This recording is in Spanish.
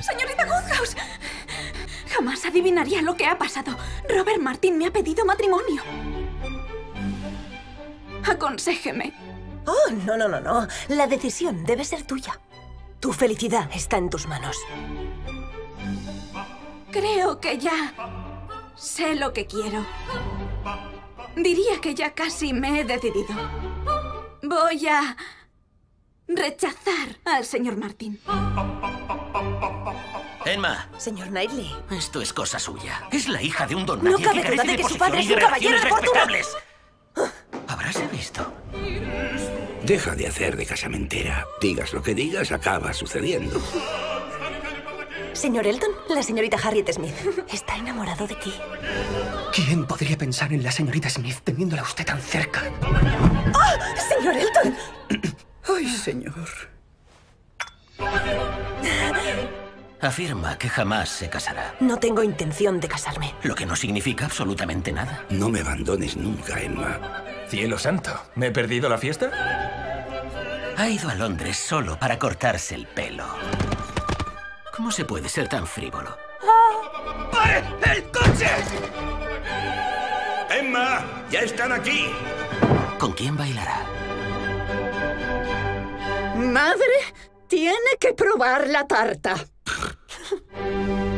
Señorita Woodhouse, jamás adivinaría lo que ha pasado. Robert Martin me ha pedido matrimonio. Aconséjeme. Oh, no. La decisión debe ser tuya. Tu felicidad está en tus manos. Creo que ya sé lo que quiero. Diría que ya casi me he decidido. Voy a rechazar al señor Martin. Emma. Señor Knightley. Esto es cosa suya. Es la hija de un don nadie No cabe que duda carece de que su posición padre y es un caballero de fortuna. respetables. Habráse visto. Deja de hacer de casamentera. Digas lo que digas, acaba sucediendo. Señor Elton, la señorita Harriet Smith está enamorado de ti. ¿Quién podría pensar en la señorita Smith teniéndola a usted tan cerca? ¡Oh, señor Elton! ¡Ay, señor! Afirma que jamás se casará. No tengo intención de casarme. Lo que no significa absolutamente nada. No me abandones nunca, Emma. Cielo santo, ¿me he perdido la fiesta? Ha ido a Londres solo para cortarse el pelo. ¿Cómo se puede ser tan frívolo? ¡Pare el coche! ¡Emma! ¡Ya están aquí! ¿Con quién bailará? ¡Madre! Tiene que probar la tarta.